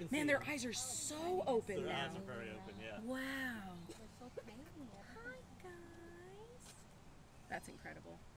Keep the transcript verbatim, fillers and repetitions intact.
can Man, see their them. eyes are so open Their now. eyes are very open, yeah. Wow. They're so tiny. Hi, guys. That's incredible.